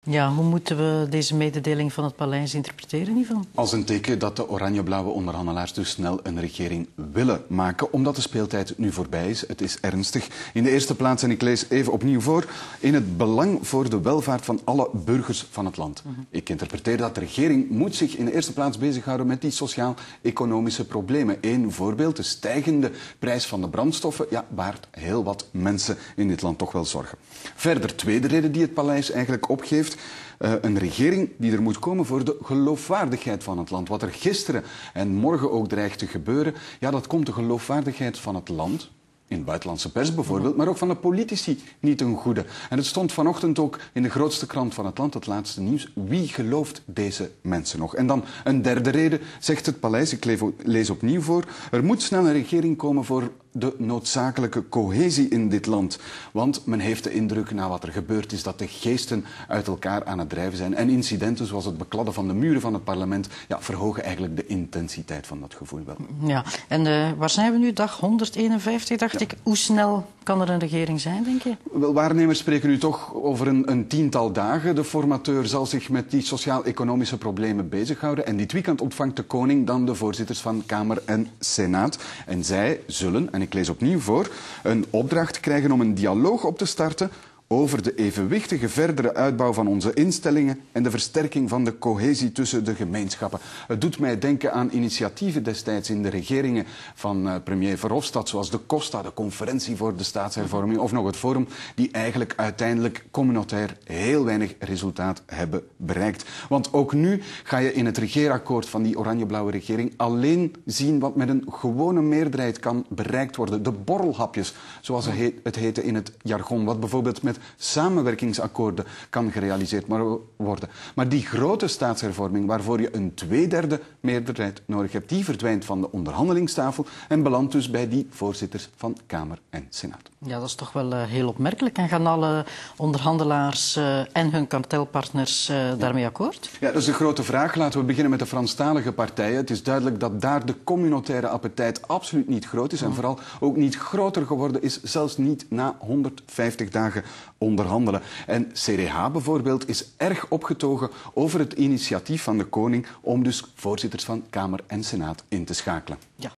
Ja, hoe moeten we deze mededeling van het paleis interpreteren, Ivan? Als een teken dat de oranje-blauwe onderhandelaars dus snel een regering willen maken, omdat de speeltijd nu voorbij is. Het is ernstig. In de eerste plaats, en ik lees even opnieuw voor, in het belang voor de welvaart van alle burgers van het land. Ik interpreteer dat de regering moet zich in de eerste plaats bezighouden met die sociaal-economische problemen. Eén voorbeeld, de stijgende prijs van de brandstoffen, baart heel wat mensen in dit land toch wel zorgen. Verder, tweede reden die het paleis eigenlijk opgeeft. Een regering die er moet komen voor de geloofwaardigheid van het land. Wat er gisteren en morgen ook dreigt te gebeuren, dat komt de geloofwaardigheid van het land, in de buitenlandse pers bijvoorbeeld, maar ook van de politici niet ten goede. En het stond vanochtend ook in de grootste krant van het land, het laatste nieuws. Wie gelooft deze mensen nog? En dan een derde reden, zegt het paleis, ik lees opnieuw voor. Er moet snel een regering komen voor de noodzakelijke cohesie in dit land. Want men heeft de indruk, na wat er gebeurd is, dat de geesten uit elkaar aan het drijven zijn. En incidenten zoals het bekladden van de muren van het parlement verhogen eigenlijk de intensiteit van dat gevoel wel. Ja, en waar zijn we nu? Dag 151, dacht ik. Hoe snel kan er een regering zijn, denk je? Wel, waarnemers spreken nu toch over een tiental dagen. De formateur zal zich met die sociaal-economische problemen bezighouden. En dit weekend ontvangt de koning dan de voorzitters van Kamer en Senaat. En zij zullen, en ik lees opnieuw voor, een opdracht krijgen om een dialoog op te starten over de evenwichtige verdere uitbouw van onze instellingen en de versterking van de cohesie tussen de gemeenschappen. Het doet mij denken aan initiatieven destijds in de regeringen van premier Verhofstadt, zoals de COSTA, de Conferentie voor de Staatshervorming, of nog het Forum, die eigenlijk uiteindelijk communautair heel weinig resultaat hebben bereikt. Want ook nu ga je in het regeerakkoord van die oranje-blauwe regering alleen zien wat met een gewone meerderheid kan bereikt worden. De borrelhapjes, zoals het heette in het jargon, wat bijvoorbeeld met samenwerkingsakkoorden kan gerealiseerd worden. Maar die grote staatshervorming, waarvoor je een 2/3 meerderheid nodig hebt, die verdwijnt van de onderhandelingstafel en belandt dus bij die voorzitters van Kamer en Senaat. Ja, dat is toch wel heel opmerkelijk. En gaan alle onderhandelaars en hun kartelpartners daarmee akkoord? Ja, dat is de grote vraag. Laten we beginnen met de Franstalige partijen. Het is duidelijk dat daar de communautaire appetijt absoluut niet groot is en vooral ook niet groter geworden is, zelfs niet na 150 dagen onderhandelen. En CDH bijvoorbeeld is erg opgetogen over het initiatief van de koning om dus voorzitters van Kamer en Senaat in te schakelen. Ja.